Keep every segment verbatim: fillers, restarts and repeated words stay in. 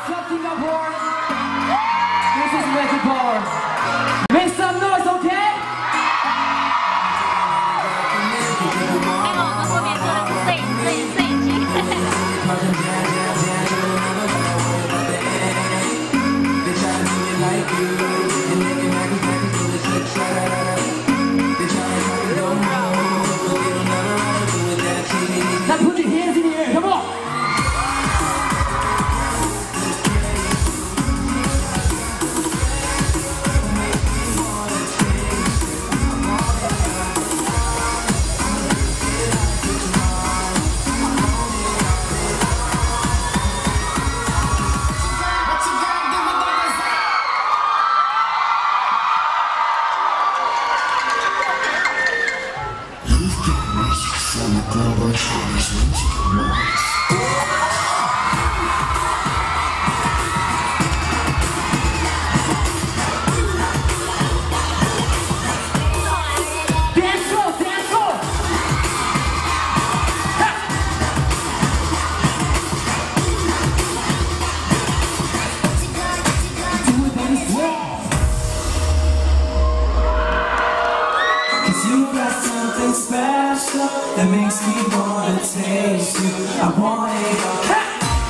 up Singapore. This is Magic Power. Make some noise, okay? 还好我们后面坐的是摄影摄影摄影机。 Now put your hands in the air, come on! Special that makes me wanna taste you. I want it all.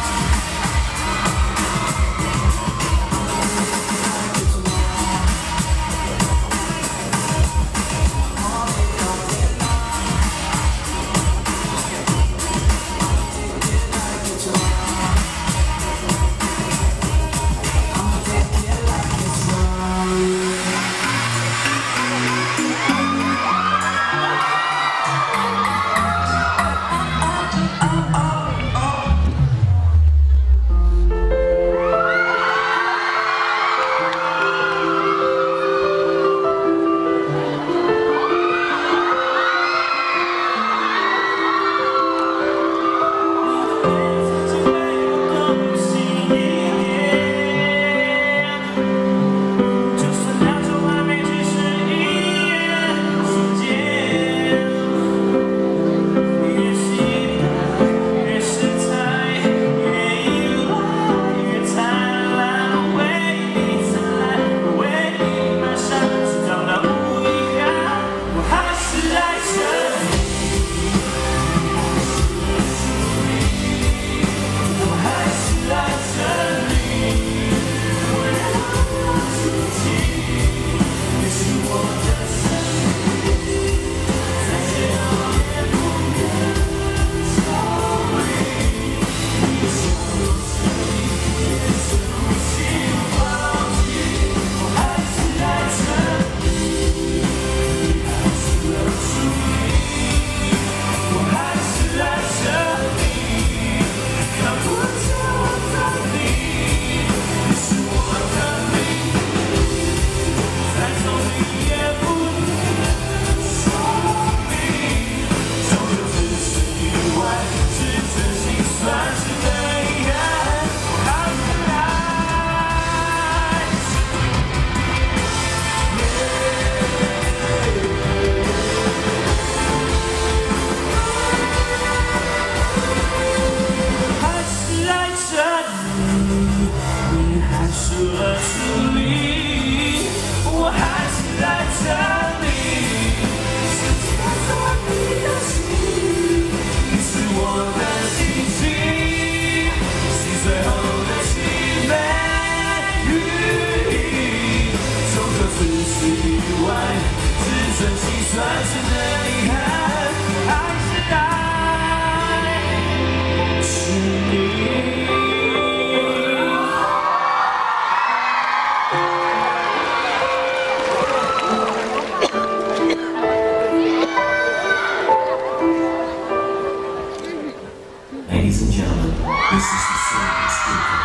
Ladies and gentlemen, this is the Silver Speaker.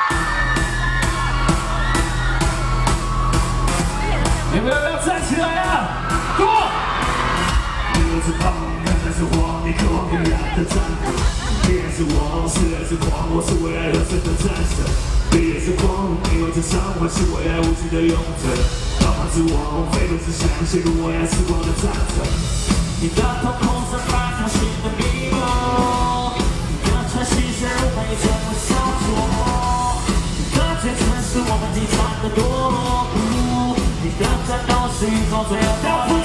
你们要不要站起来啊 ？Go！ 你是胖，看来是黄，你渴望更燃的战斗。你也是王，是也是狂，我是为爱而生的战神。你也是光，因为这伤害是为爱无惧的勇者。老马之王，飞奔之翔，陷入为爱时光的战争。你的瞳孔散发条形的迷蒙，你的喘息声被怎么消除？ 是宇宙最后的。